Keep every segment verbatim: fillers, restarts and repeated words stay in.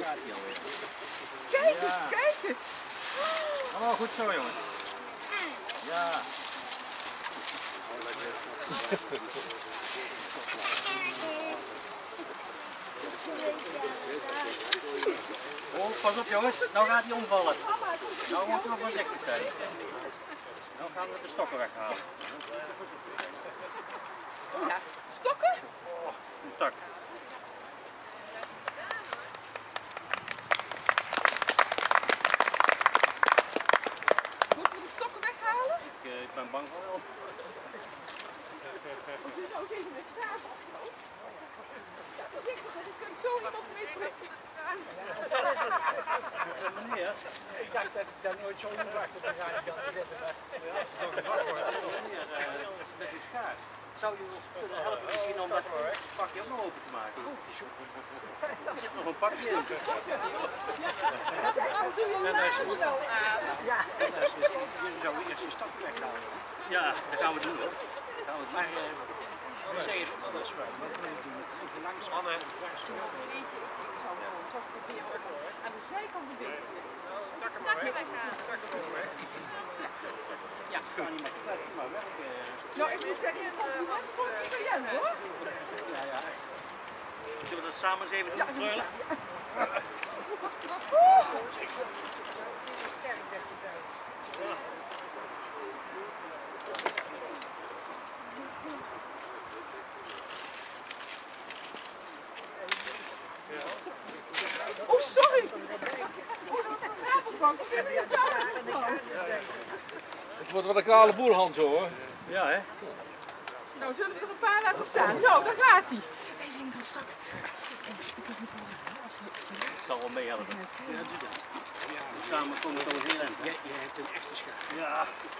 gaat hij alweer. Kijk eens, Ja. kijk eens. Allemaal goed zo, jongens. Ja. Oh, pas op jongens, nou gaat hij omvallen. Nou moet je nog voorzichtig zijn. Nou gaan we de stokken weghalen. Ja, stokken? Oh, een tak. Moeten we de stokken weghalen? Ik, uh, ik ben bang voor wel. Of dit ook even met straat? Ja, voorzichtig, want ik kan zo iemand mee prikken. Meneer, Ik dacht dat ik daar nooit zo onwacht op de rij kan zetten. meneer, uh, met uw schaar. Zou u ons kunnen helpen misschien om dat pakje ook nog open te maken? Er zit nog een pakje in. Wat doe je nou nou aan? Ja, jullie zouden eerst je stap weghalen. Ja, dat gaan we doen hoor. Dat gaan we doen. Maar uh, zeg eens van alles vrij. Wat wil je doen? Even langs Anne. Weet je, ik zou gewoon toch proberen aan de zijkant te binden. Tak hem maar weg. Tak hem maar weg. Ja. Ik kan niet met de kletsen maar weg. Uh, Nou, ik moet zeggen, het compliment voor iedereen hoor. ja, ja. Zullen we dat samen eens even doen, Ja, Freule? Oeh. Sterk dat je bent. Oh, sorry. Oh, dat is een rafelbank. Wat heb je daar? Het wordt wel een kale boerhand zo hoor. Ja, hè? Nou, zullen we er een paar laten staan? Nou, daar gaat hij. Wij zien dan straks. Ik zal wel meehelpen. Ja, doe dat. Samen komen we zo heel eind. Jij, jij hebt een echte schaar. Ja.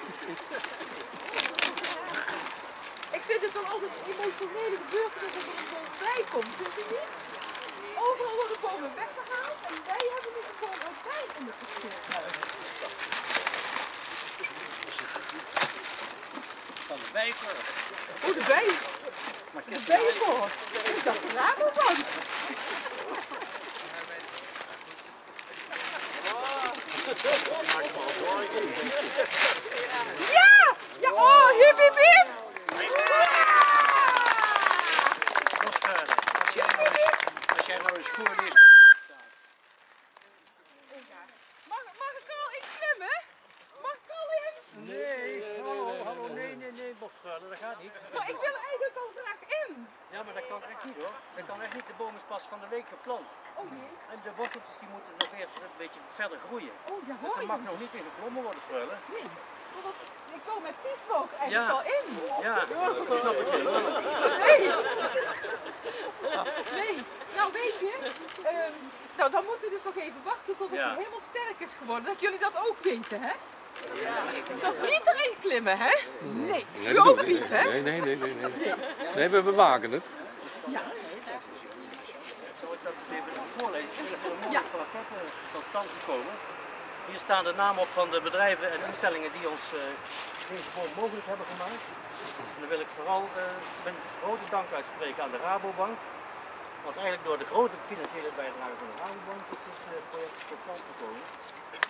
Ik vind het dan altijd een emotionele gebeurtenis dat er gewoon bij komt. Vind je niet? Overal worden bomen weggehaald en wij hebben nu gewoon ook bij in de verkeer. Van de bijker. Oh, de bij. De bijvoor. Ik dacht de Rabobank. Ja! Ja, oh, hip hip hip! Bosvader, als jij nou eens, als jij nou eens voor leest wat erop staat. Mag, mag ik er al in klimmen? Mag ik al in? Nee, hallo, hallo, nee, nee, nee, Bosvader, dat gaat niet. Maar ik wil eigenlijk al graag in. Ja, maar dat kan echt niet hoor. Dat kan echt niet. De boom is pas van de week geplant. Oh nee. En de worteltjes die moeten nog eerst een beetje verder groeien. Oh, ja Dus hoor er je. mag nog niet in geklommen worden, Freule. Nee. Maar wat, ik kom met pieswolk eigenlijk Ja. al in. Ja, ik snap het helemaal. Nee. Nee. Nou weet je, ehm, nou dan moeten we dus nog even wachten tot het Ja. helemaal sterk is geworden. Dat jullie dat ook weten, hè? Nog niet erin klimmen, hè? Nee. Nee, U dat ook doe ik niet, hè? Nee, nee, nee, nee. Nee, nee we bewaken het. Ja. Zal ik dat even voorlezen? Er zijn hele mooie Ja. plaketten tot stand gekomen. Hier staan de namen op van de bedrijven en instellingen die ons uh, deze boom mogelijk hebben gemaakt. En dan wil ik vooral uh, mijn grote dank uitspreken aan de Rabobank. Want eigenlijk door de grote financiële bijdrage van de Rabobank is dit uh, project tot stand gekomen.